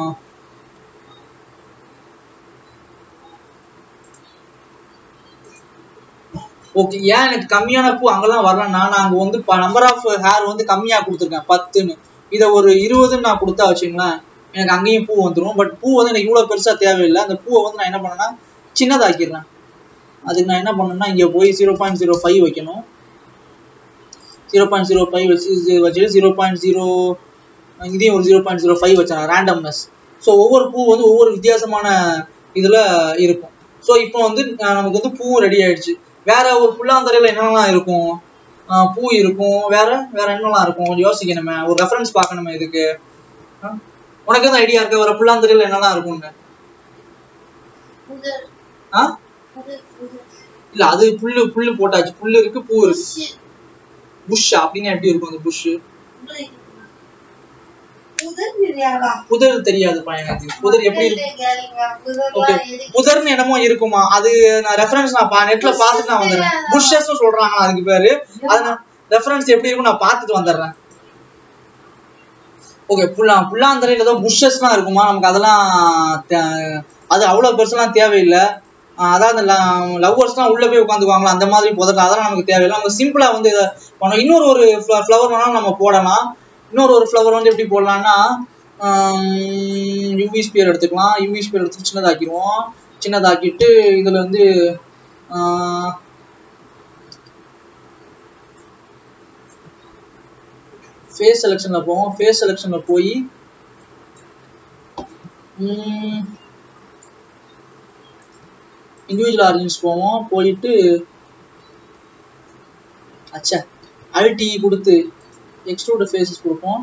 ஓகே ஏன் எனக்கு கம்மியான பூ அங்கெல்லாம் வரலன்னா நான் அங்கே வந்து நம்பர் ஆஃப் ஹேர் வந்து கம்மியாக கொடுத்துருக்கேன் பத்துன்னு. இதை ஒரு இருபதுன்னு நான் கொடுத்தா வச்சுங்களேன் எனக்கு அங்கேயும் பூ வந்துடும். பட் பூ வந்து எனக்கு இவ்வளோ பெருசாக தேவையில்லை. அந்த பூவை வந்து நான் என்ன பண்ணேன்னா சின்னதாக்கிடுறேன். அதுக்கு நான் என்ன பண்ணேன்னா இங்கே போய் ஜீரோ பாயிண்ட் ஜீரோ ஃபைவ் வைக்கணும். ஜீரோ பாயிண்ட் ஜீரோ ஃபைவ் வச்சு வச்சுட்டு ஜீரோ பாயிண்ட் ஜீரோ இதையும் ஒரு ஜீரோ பாயிண்ட் ஜீரோ ஃபைவ் வச்சேன் ரேண்டம்னஸ். ஸோ ஒவ்வொரு பூ வந்து ஒவ்வொரு வித்தியாசமான இதில் இருக்கும். ஸோ இப்போ வந்து நமக்கு வந்து பூ ரெடி ஆயிடுச்சு. வேற ஒரு புல்லாந்தரையில் என்னென்னலாம் இருக்கும், பூ இருக்கும், வேற வேற என்னெல்லாம் இருக்கும் கொஞ்சம் யோசிக்கணுமே, ஒரு ரெஃபரன்ஸ் பார்க்கணுமே இதுக்கு. உனக்கு எதுவும் ஐடியா இருக்க வேற புல்லாந்தரையில் என்னெல்லாம் இருக்கும்னு? ஆ இல்ல அது புல்லு புல்லு போட்டாச்சு. புல்லு இருக்கு பூ இருக்கு. புஷ் அப்படின்னு எப்படி இருக்கும் அந்த புஷ்? புதர் தெரியாது எனக்கு. புதர் எப்படி இருக்கும்? ஓகே புதர்னு என்னமோ இருக்குமா அது நான் ரெஃபரன்ஸ் நான் நெட்ல பார்த்துட்டு நான் வந்துடுறேன். புஷஸ் சொல்றாங்க அதுக்கு பேரு. அது நான் ரெஃபரன்ஸ் எப்படி இருக்கும் நான் பார்த்துட்டு வந்துடுறேன். ஓகே புல்லா புல்லாந்தரையில் ஏதோ புஷஸ்லாம் இருக்குமா நமக்கு அதெல்லாம் அது அவ்வளோ பெருசெல்லாம் தேவையில்லை. அதாவது லவ்வர்ஸ்லாம் உள்ள போய் உட்காந்துக்குவாங்களா அந்த மாதிரி புதர் அதெல்லாம் நமக்கு தேவையில்லை. நம்ம சிம்பிளா வந்து இதை பண்ணோம். இன்னொரு ஒரு ஃப்ளவர் வேணாலும் நம்ம போடலாம். இன்னொரு ஒரு ஃப்ளவர் வந்து எப்படி போடலாம்னா யூவி ஸ்பியர் எடுத்துக்கலாம். யூவி ஸ்பியர் எடுத்து சின்னதாக்கிடுவோம். சின்னதாக்கிட்டு இதுல வந்து ஃபேஸ் செலெக்ஷன்ல போவோம். ஃபேஸ் செலெக்ஷன்ல போய் இண்டிவிஜுவல் ஆரிஜின்ஸ் போவோம். போயிட்டு அச்சா அல்டி கொடுத்து எக்ஸ்ட்ரூட் ஃபேஸஸ் கொடுப்போம்.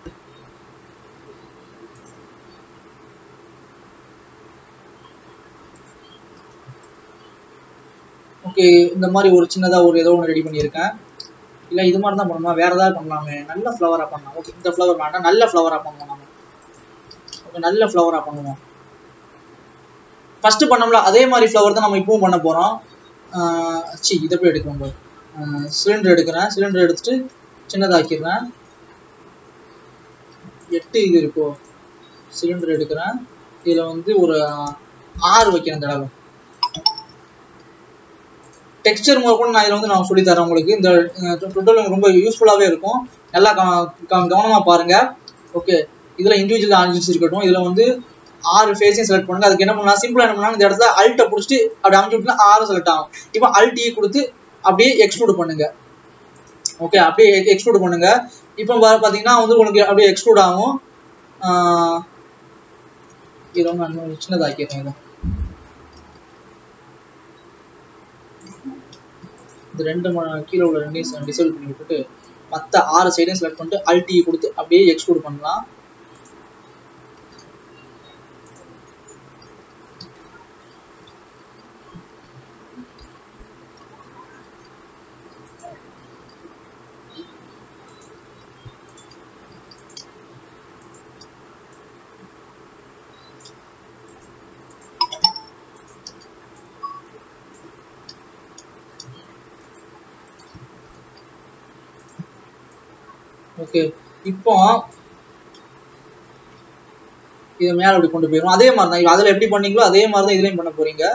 ஓகே இந்த மாதிரி ஒரு சின்னதாக ஒரு ஏதோ ஒன்று ரெடி பண்ணியிருக்கேன். இல்லை இது மாதிரி தான் பண்ணலாம், வேற ஏதாவது பண்ணலாமே. நல்ல ஃப்ளவராக பண்ணலாம். ஓகே இந்த ஃப்ளவர் வேண்டாம், நல்ல ஃப்ளவராக பண்ணுவோம் நம்ம. ஓகே நல்ல ஃப்ளவராக பண்ணுவோம். ஃபர்ஸ்ட் பண்ணோம்ல அதே மாதிரி ஃப்ளவர் தான் நம்ம இப்பவும் பண்ண போகிறோம். சி இதை போய் எடுக்கணும். சிலிண்டர் எடுக்கிறேன். சிலிண்டர் எடுத்துட்டு சின்னதாக்கிடுறேன். எட்டு இது இருக்கோ சிலிண்டர் எடுக்கிறேன். இதில் வந்து ஒரு ஆறு வைக்கிறேன் தடவை. டெக்ஸ்டர் முதல் கூட நான் இதில் வந்து நான் சொல்லித்தரேன் உங்களுக்கு. இந்த டுட்டோரியல் ரொம்ப யூஸ்ஃபுல்லாகவே இருக்கும். நல்லா கவனமாக பாருங்கள். ஓகே இதில் இண்டிவிஜுவல் ஆர்ஜின்ஸ் இருக்கட்டும். இதில் வந்து ஆறு ஃபேஸையும் செலக்ட் பண்ணுங்க. அதுக்கு என்ன பண்ணலாம் சிம்பிளாக என்ன பண்ணலாம் இந்த இடத்துல அல்ட்டை பிடிச்சிட்டு அப்படி அமைச்சு விட்டுனா ஆறு செலக்ட் ஆகும். இப்போ அல்டியை கொடுத்து அப்படியே எக்ஸ்ட்ரூட் பண்ணுங்க. ஓகே அப்படியே எக்ஸ்ட்ரூட் பண்ணுங்க. இப்போ பார்த்தீங்கன்னா வந்து உங்களுக்கு அப்படியே எக்ஸ்ட்ரூட் ஆகும். இதை வந்து சின்னதாக்கிடுறேன். இதை இந்த ரெண்டு கீழே உள்ள ரெண்டையும் டிசைட் பண்ணி விட்டுட்டு மற்ற ஆறு சைடையும் செலக்ட் பண்ணிட்டு அல்டி கொடுத்து அப்படியே எக்ஸ்ட்ரூட் பண்ணலாம். ஓகே, இப்போ இது மேல அப்படி கொண்டு போயிடும். அதே மாதிரி தான் அதுல எப்படி பண்ணீங்களோ அதே மாதிரி தான் இதுலயும் பண்ண போறீங்க.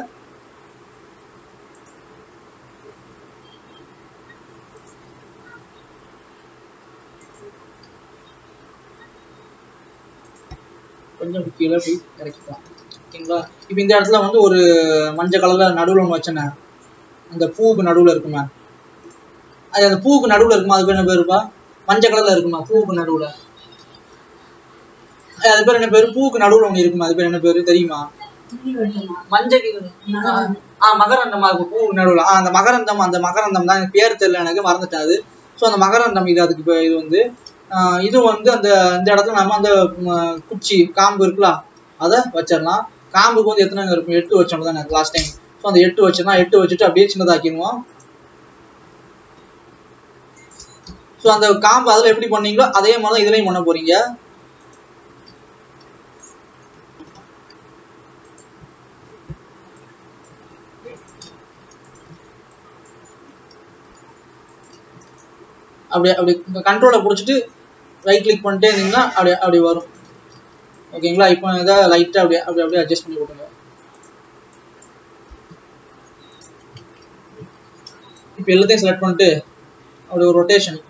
கொஞ்சம் கீழே அப்படி இறக்கிக்கலாம். ஓகேங்களா? இப்போ இந்த இடத்துல வந்து ஒரு மஞ்சள் கலர்ல நடுவில் ஒன்று வச்சேனே, அந்த பூவுக்கு நடுவில் இருக்குமா, அது அந்த பூவுக்கு நடுவில் இருக்குமா, அது பேர் என்ன பேருப்பா? மஞ்சள் கலர்ல இருக்குமா பூவுக்கு நடுவில், அது பேர் என்ன பேரு? பூவுக்கு நடுவில் ஒன்று இருக்குமா, அது பேர் என்ன பேரு தெரியுமா? மஞ்சள் ஆஹ் மகரந்தமா இருக்கும் பூவுக்கு நடுவில். ஆஹ் அந்த மகரந்தம், அந்த மகரந்தம் தான் எனக்கு பேர் தெரியல, எனக்கு மறந்துட்டாது. ஸோ அந்த மகரந்தம் இது. அதுக்கு இது வந்து இது வந்து அந்த இந்த இடத்துல நம்ம அந்த குச்சி காம்பு இருக்குல்ல அதை வச்சிடலாம். காம்புக்கு வந்து எத்தனை இருக்கும்? எட்டு வச்சோம் தான் லாஸ்ட் டைம். ஸோ அந்த எட்டு வச்சோம்னா எட்டு வச்சுட்டு அப்படியே சின்னதாக்கிடுவோம். ஸோ அந்த காம்பு அதில் எப்படி பண்ணீங்களோ அதே மாதிரி தான் இதுலையும் பண்ண போறீங்க. அப்படியே அப்படி கண்ட்ரோலை பிடிச்சிட்டு ரைட் கிளிக் பண்ணிட்டே இருந்தீங்கன்னா அப்படியே அப்படி வரும். ஓகேங்களா? இப்போ இதை லைட்டாக அப்படியே அப்படி அப்படியே அட்ஜஸ்ட் பண்ணி விட்டுங்க. இப்போ எல்லாத்தையும் செலக்ட் பண்ணிட்டு அப்படி ஒரு ரொட்டேஷன்.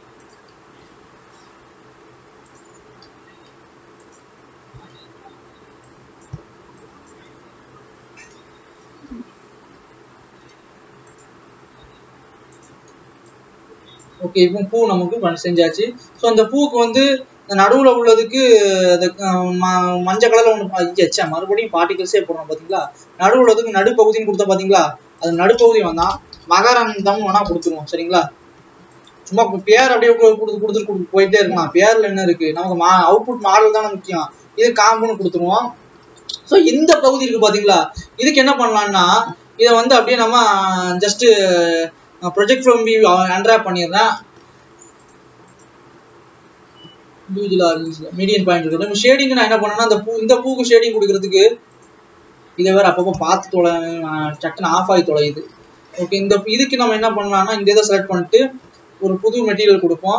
ஓகே, இப்போ பூ நமக்கு செஞ்சாச்சு. ஸோ அந்த பூவுக்கு வந்து நடுவில் உள்ளதுக்கு மஞ்சள் கலர்ல ஒன்று வச்சா மறுபடியும் பார்ட்டிகல்ஸே போடுறோம் பார்த்தீங்களா? நடுவில் உள்ளதுக்கு நடுப்பகுதின்னு கொடுத்தா பார்த்தீங்களா? அது நடுப்பகுதி வந்தா மகரந்தம் வேணா கொடுத்துருவோம். சரிங்களா? சும்மா பேர் அப்படியே கொடுத்து கொடுத்துட்டு போயிட்டே இருக்கலாம். பேர்ல என்ன இருக்கு, நமக்கு மா அவுட்புட் மாடல் தானே முக்கியம். இது காம்புன்னு கொடுத்துருவோம். ஸோ இந்த பகுதி இருக்கு பார்த்தீங்களா? இதுக்கு என்ன பண்ணலாம்னா இதை வந்து அப்படியே நம்ம just project from view unwrap பண்ணிடுறேன். மீடியன் பாயிண்ட் இருக்கு. ஷேடிங் நான் என்ன பண்ணேன்னா அந்த பூ இந்த பூக்கு ஷேடிங் கொடுக்கறதுக்கு இதை வேற அப்பப்போ பார்த்து தொலை சட்டுன்னு ஆஃப் ஆகி தொலையுது. ஓகே, இந்த இதுக்கு நம்ம என்ன பண்ணலாம்னா இந்த இதை செலக்ட் பண்ணிட்டு ஒரு புது மெட்டீரியல் கொடுப்போம்.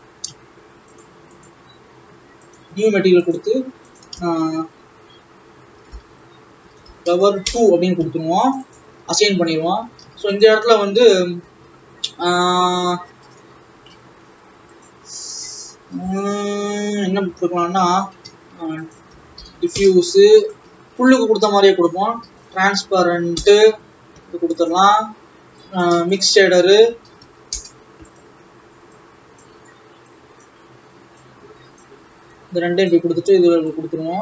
நியூ மெட்டீரியல் கொடுத்து கவர் டூ அப்படின்னு கொடுத்துருவோம். அசைன் பண்ணிடுவோம். ஸோ இந்த இடத்துல வந்து என்ன கொடுக்கலாம்னா டிஃப்யூஸு புல்லுக்கு கொடுத்த மாதிரியே கொடுப்போம். டிரான்ஸ்பரண்ட்டு இது கொடுத்துடலாம். மிக்ஸ் ஷேடரு இந்த ரெண்டையும் இப்படி கொடுத்துட்டு இதில் கொடுத்துருவோம்.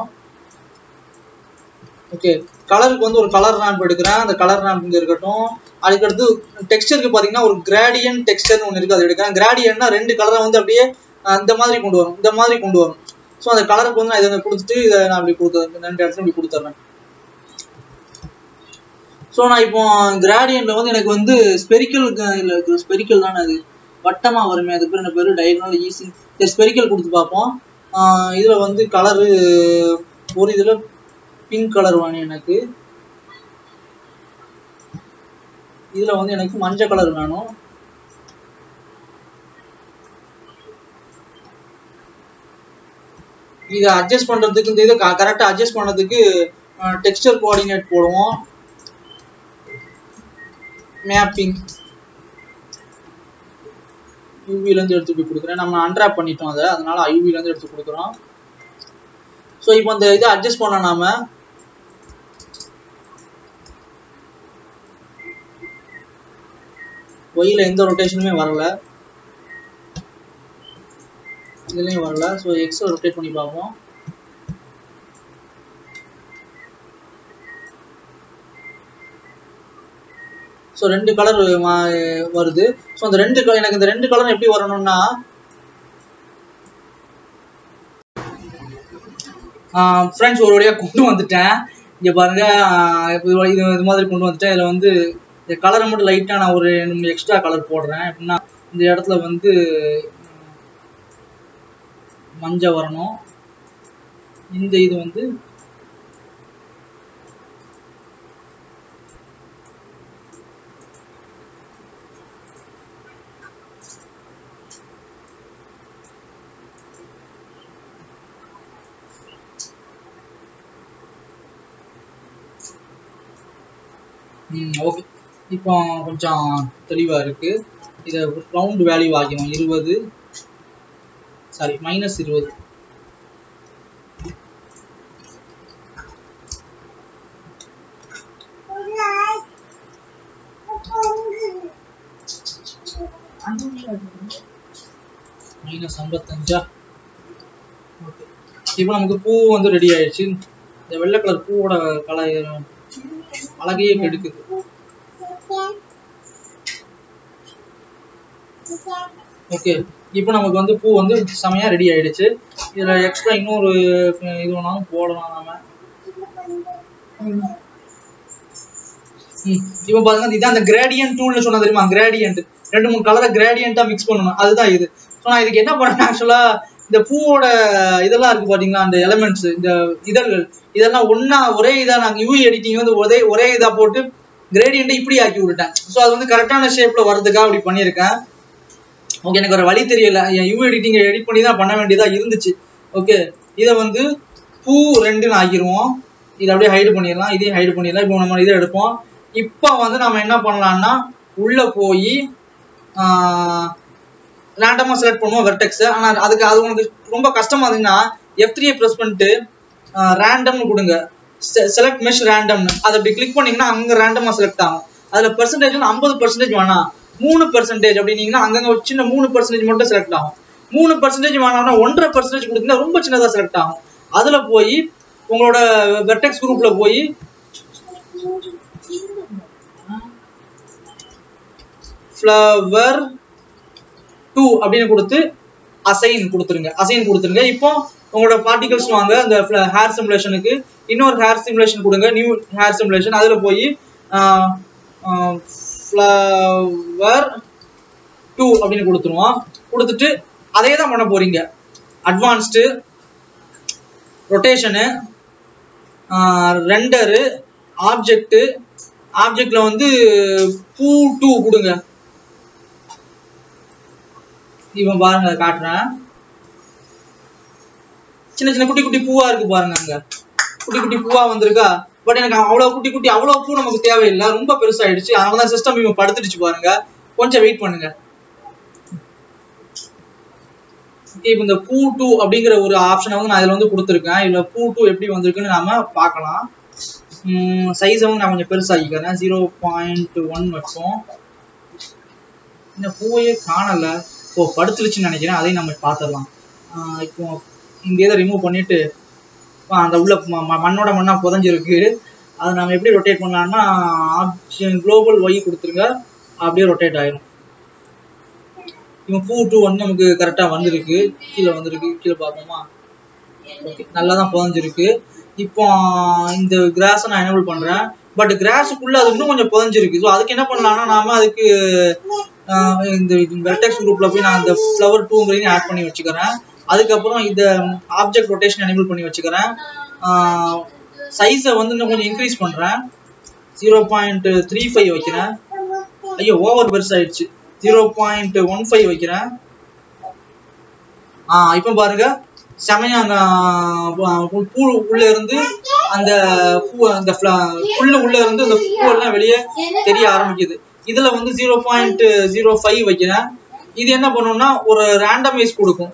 ஓகே, கலருக்கு வந்து ஒரு கலர் ரேம்ப் எடுக்கிறேன். அந்த கலர் ரேம்ப் இங்கே இருக்கட்டும். அதுக்கடுத்து டெக்ஸ்டருக்கு பார்த்தீங்கன்னா ஒரு கிராடியன்ட் டெக்ஸ்டர்னு ஒன்று இருக்குது, அது எடுக்கிறேன். கிராடியன்ட்னா ரெண்டு கலரை வந்து அப்படியே இந்த மாதிரி கொண்டு வரும், இந்த மாதிரி கொண்டு வரும். ஸோ அந்த கலருக்கு வந்து நான் இதை கொடுத்துட்டு இதை நான் அப்படி கொடுத்து ரெண்டு இடத்துல இப்படி கொடுத்துட்றேன். ஸோ நான் இப்போ கிராடியன்ட்ல வந்து எனக்கு வந்து ஸ்பெரிக்கல் இல்லை ஸ்பெரிக்கல் தானே, அது வட்டமாக வருமே, அதுக்கு என்ன பேர் டயகனல் ஈஸி ஸ்பெரிக்கல் கொடுத்து பார்ப்போம். இதில் வந்து கலரு ஒரு இதில் பிங்க் கலர் வேணும் எனக்கு, இதில் வந்து எனக்கு மஞ்சள் கலர் வேணும். இதை அட்ஜஸ்ட் பண்ணுறதுக்கு இந்த இதை கரெக்டாக அட்ஜஸ்ட் பண்ணுறதுக்கு டெக்ஸ்டர் கோஆர்டினேட் போடுவோம். மேப்பிங் யூவிலேருந்து எடுத்து போய் கொடுக்குறேன். நம்ம அன்ராப் பண்ணிட்டோம் அதை, அதனால யூவிலேருந்து எடுத்து கொடுக்குறோம். ஸோ இப்போ அந்த இதை அட்ஜஸ்ட் பண்ண நாம ஒயில எந்த ரொட்டேஷனுமே வரல, இதுலேயும் வரல. ஸோ எக்ஸை ரொட்டேட் பண்ணி பார்ப்போம். ஸோ ரெண்டு கலர் வருது. ஸோ அந்த ரெண்டு கலர் எனக்கு இந்த ரெண்டு கலர் எப்படி வரணும்னா ஃப்ரெண்ட்ஸ் ஒரு வழியாக கொண்டு வந்துட்டேன். இங்கே பாருங்க, இது இது மாதிரி கொண்டு வந்துட்டேன். இதில் வந்து இந்த கலரை மட்டும் லைட்டாக நான் ஒரு எக்ஸ்ட்ரா கலர் போடுறேன். எப்படின்னா இந்த இடத்துல வந்து மஞ்சள் வரணும். இந்த இது வந்து ம் ஓகே. இப்போ கொஞ்சம் தெளிவா இருக்கு. இதை ரவுண்ட் வேல்யூ ஆகிடும் இருபது, சாரி மைனஸ் இருபது. மைனஸ் ஐம்பத்தஞ்சா. ஓகே, இப்போ நமக்கு பூ வந்து ரெடி ஆயிடுச்சு. இந்த வெள்ளை கலர் பூவோட கலர் அழகையே கெடுக்குது. ஓகே, இப்போ நமக்கு வந்து பூ வந்து செமையா ரெடி ஆயிடுச்சு. இதுல எக்ஸ்ட்ரா இன்னொரு இது வேணாலும் போடலாம் நாம. இப்போ பாருங்க, இதான் அந்த கிரேடியன்ட் டூல்னு சொன்னா தெரியுமா? கிரேடியன்ட் ரெண்டு மூணு கலரை கிரேடியன்ட்டா மிக்ஸ் பண்ணணும், அதுதான் இது. ஸோ நான் இதுக்கு என்ன பண்ணேன் ஆக்சுவலா, இந்த பூவோட இதெல்லாம் இருக்கு பாத்தீங்களா, அந்த எலமெண்ட்ஸ், இந்த இதழ்கள், இதெல்லாம் ஒன்னா ஒரே இதா நாங்கள் யூவி எடிட்டிங் வந்து ஒரே ஒரே இதா போட்டு கிரேடியன்ட்டை இப்படி ஆக்கி விட்டுட்டேன். ஸோ அது வந்து கரெக்டான ஷேப்ல வரதுக்காக அப்படி பண்ணியிருக்கேன். ஓகே, எனக்கு ஒரு வழி தெரியல, என் யூவி எடிட்டிங்கை எடிட் பண்ணி தான் பண்ண வேண்டியதா இருந்துச்சு. ஓகே, இதை வந்து பூ ரெண்டுன்னு ஆக்கிடுவோம். இதை அப்படியே ஹைடு பண்ணிடலாம், இதையும் ஹைடு பண்ணிடலாம். இப்போ நம்ம இதை எடுப்போம். இப்போ வந்து நம்ம என்ன பண்ணலாம்னா, உள்ள போய் ரேண்டமா செலக்ட் பண்ணுவோம் வெர்டெக்ஸ். ஆனால் அதுக்கு அது உங்களுக்கு ரொம்ப கஷ்டமா இருந்துச்சுன்னா எஃப் த்ரீ ப்ரெஸ் பண்ணிட்டு ரேண்டம்னு கொடுங்க, செலக்ட் மெஷ் ரேண்டம்னு. அதை அப்படி கிளிக் பண்ணீங்கன்னா அங்கே ரேண்டமா செலக்ட் ஆகும். அதுல பெர்சன்டேஜ் ஐம்பது பெர்சன்டேஜ் வேணாம், மூணு பெர்சன்டேஜ் அப்படின்னீங்கன்னா அங்கங்க ஒரு சின்ன மூணு பெர்சன்டேஜ் மட்டும் செலக்ட் ஆகும். மூணு பெர்சன்டேஜ் வேணாம்னா ஒன்றரை பெர்சன்டேஜ் கொடுத்தீங்கன்னா ரொம்ப சின்னதாக செலக்ட் ஆகும். அதுல போய் உங்களோட வெர்டெக்ஸ் குரூப்ல போய் ஃப்ளவர் டூ அப்படின்னு கொடுத்து அசைன் கொடுத்துருங்க, அசைன் கொடுத்துருங்க. இப்போ உங்களோட பார்ட்டிகல்ஸ் வாங்க, இந்த ஹேர் சிமுலேஷனுக்கு இன்னொரு ஹேர் சிமுலேஷன் கொடுங்க, நியூ ஹேர் சிமுலேஷன். அதில் போய் ஃப்ளவர் டூ அப்படின்னு கொடுத்துருவோம். கொடுத்துட்டு அதே தான் பண்ண போறீங்க. அட்வான்ஸ்டு, ரொட்டேஷனு, ரெண்டரு, ஆப்ஜெக்ட், ஆப்ஜெக்ட்ல வந்து பூ டூ கொடுங்க. இவன் பாருங்க, காட்டுறேன். சின்ன சின்ன குட்டி குட்டி பூவா இருக்கு பாருங்க, அங்க குட்டி குட்டி பூவா வந்திருக்கா. பட் எனக்கு அவ்வளவு குட்டி குட்டி அவ்வளவு பூ நமக்கு தேவையில்லை, ரொம்ப பெருசாயிடுச்சு. அதனாலதான் சிஸ்டம் இவன் படுத்துடுச்சு பாருங்க. கொஞ்சம் வெயிட் பண்ணுங்க. இப்போ இந்த பூ டூ அப்படிங்கிற ஒரு ஆப்ஷனை வந்து நான் இதுல வந்து கொடுத்துருக்கேன். இதுல பூ டூ எப்படி வந்திருக்குன்னு நாம பார்க்கலாம். சைஸை வந்து நான் கொஞ்சம் பெருசாகிக்கிறேன், ஜீரோ பாயிண்ட் ஒன் வைப்போம். இந்த பூவையே காணல, ஓ படுத்துருச்சுன்னு நினைக்கிறேன். அதையும் நம்ம பார்த்துடலாம். இப்போ இங்கே இதை ரிமூவ் பண்ணிட்டு அந்த உள்ள மண்ணோட மண்ணா புதஞ்சிருக்கு. அதை நம்ம எப்படி ரொட்டேட் பண்ணலாம்னா, ஆப்ஷன் குளோபல் ஒய் கொடுத்துருங்க, அப்படியே ரொட்டேட் ஆயிரும். இப்போ பூ டூ வந்து நமக்கு கரெக்டாக வந்திருக்கு, கீழே வந்திருக்கு. கீழே பார்ப்போமா? ஓகே, நல்லா தான் புதஞ்சிருக்கு. இப்போ இந்த கிராஸை நான் எனேபிள் பண்றேன். பட் கிராஸுக்குள்ள அது இன்னும் கொஞ்சம் புதஞ்சிருக்கு. ஸோ அதுக்கு என்ன பண்ணலாம்னா, நாம அதுக்கு இந்த வெர்டெக்ஸ் குரூப்ல போய் நான் இந்த ஃப்ளவர் டூங்கிறதையும் ஆட் பண்ணி வச்சுக்கிறேன். அதுக்கப்புறம் இந்த ஆப்ஜெக்ட் ரொட்டேஷன் எனேபிள் பண்ணி வச்சுக்கிறேன். சைஸை வந்து இன்னும் கொஞ்சம் இன்க்ரீஸ் பண்றேன், ஜீரோ பாயிண்ட் த்ரீ ஃபைவ் வைக்கிறேன். ஐயோ ஓவர் பெருசாயிடுச்சு, ஜீரோ பாயிண்ட் ஒன் ஃபைவ் வைக்கிறேன். ஆஹ் இப்போ பாருங்க, செமையா அந்த பூ உள்ள இருந்து அந்த பூ அந்த புல்லு உள்ள இருந்து அந்த பூ எல்லாம் வெளியே தெரிய ஆரம்பிக்குது. இதுல வந்து ஜீரோ பாயிண்ட் ஜீரோ ஃபைவ் வைக்கிறேன். இது என்ன பண்ணும்னா ஒரு ரேண்டமைஸ் கொடுக்கும்.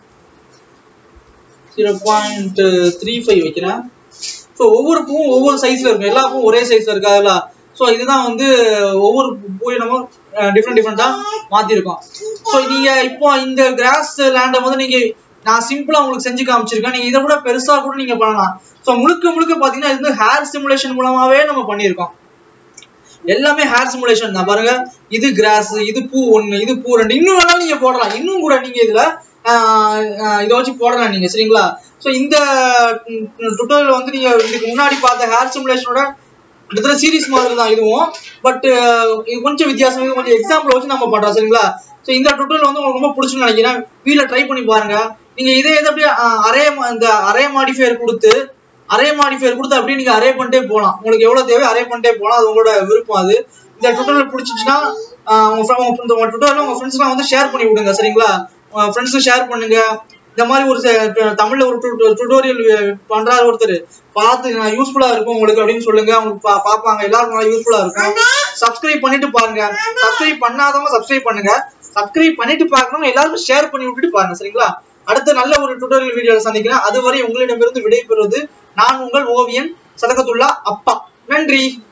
ஜீரோ பாயிண்ட் த்ரீ ஃபைவ் வைக்கிறேன். ஸோ ஒவ்வொரு பூவும் ஒவ்வொரு சைஸ்ல இருக்கும், எல்லா பூவும் ஒரே சைஸ்ல இருக்காதுல்ல. ஸோ இதுதான் வந்து ஒவ்வொரு பூவையும் நம்ம டிஃப்ரெண்ட் டிஃப்ரெண்டா மாத்திருக்கோம். ஸோ நீங்க இப்போ இந்த கிராஸ் லேண்டை வந்து நீங்க நான் சிம்பிளா உங்களுக்கு செஞ்சு காமிச்சிருக்கேன். நீங்க இதை கூட பெருசா கூட நீங்க பண்ணலாம். ஸோ முழுக்க முழுக்க பாத்தீங்கன்னா இது ஹேர் சிமுலேஷன் மூலமாவே நம்ம பண்ணியிருக்கோம். எல்லாமே ஹேர் சிமுலேஷன் தான். பாருங்க, இது கிராஸ், இது பூ ஒண்ணு, இது பூ ரெண்டு. இன்னும் வேணாலும் நீங்க போடலாம், இன்னும் கூட நீங்க இதுல இதை வச்சு போடலாம் நீங்க, சரிங்களா? ஸோ இந்த டுட்டோரியல் வந்து நீங்க இதுக்கு முன்னாடி பார்த்த ஹேர் சிமுலேஷனோட கிட்டத்தட்ட சீரீஸ் மாதிரி தான் இதுவும். பட் இது கொஞ்சம் வித்தியாசம், இது கொஞ்சம் எக்ஸாம்பிள் வச்சு நம்ம பண்றோம், சரிங்களா? ஸோ இந்த டுட்டோரியல் வந்து உங்களுக்கு ரொம்ப பிடிச்சுன்னு நினைக்கிறேன். வீட்டில் ட்ரை பண்ணி பாருங்க. நீங்க இதே எது அப்படியே அரே இந்த அரே மாடிஃபையர் கொடுத்து அரே மாடிஃபையர் கொடுத்து அப்படியே நீங்க அரே பண்ணிட்டே போகலாம். உங்களுக்கு எவ்வளவு தேவை அரே பண்ணிட்டே போகலாம், அது உங்களோட விருப்பம். அது இந்த டுட்டோரியல் பிடிச்சிச்சுன்னா உங்க டுட்டோரியல் உங்க ஃப்ரெண்ட்ஸ்லாம் வந்து ஷேர் பண்ணி விடுங்க, சரிங்களா? உங்க ஃப்ரெண்ட்ஸுக்கு ஷேர் பண்ணுங்க. இந்த மாதிரி ஒரு தமிழ்ல ஒரு டுட்டோரியல் பண்றாரு ஒருத்தர், பார்த்து யூஸ்ஃபுல்லா இருக்கும் உங்களுக்கு அப்படின்னு சொல்லுங்க. அவங்களுக்கு பாப்பாங்க, எல்லாருக்கும் நல்லா யூஸ்ஃபுல்லா இருக்கும். சப்ஸ்கிரைப் பண்ணிட்டு பாருங்க. சப்ஸ்கிரைப் பண்ணாதவங்க சப்ஸ்கிரைப் பண்ணுங்க. சப்ஸ்கிரைப் பண்ணிட்டு பார்க்கணும், எல்லாருக்கும் ஷேர் பண்ணி விட்டுட்டு பாருங்க. சரிங்களா? அடுத்த நல்ல ஒரு டுட்டோரியல் வீடியோல சந்திக்கிறேன். அதுவரை உங்களிடமிருந்து விடைபெறுவது நான் உங்கள் ஓவியன் சதகத்துல்லா அப்பா. நன்றி.